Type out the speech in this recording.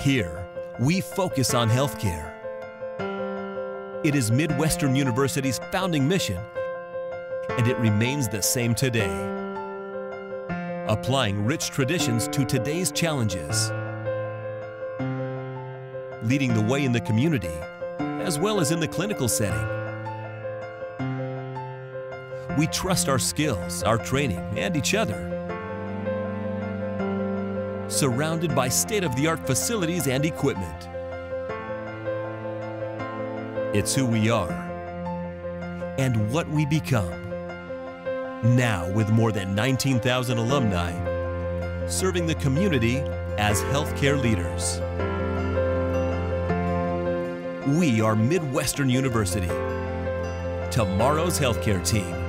Here, we focus on healthcare. It is Midwestern University's founding mission, and it remains the same today. Applying rich traditions to today's challenges. Leading the way in the community, as well as in the clinical setting. We trust our skills, our training, and each other. Surrounded by state-of-the-art facilities and equipment. It's who we are and what we become. Now, with more than 19,000 alumni, serving the community as healthcare leaders. We are Midwestern University, tomorrow's healthcare team.